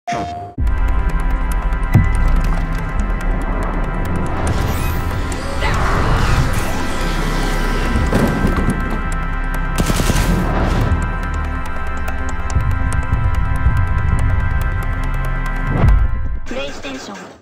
プレイステーション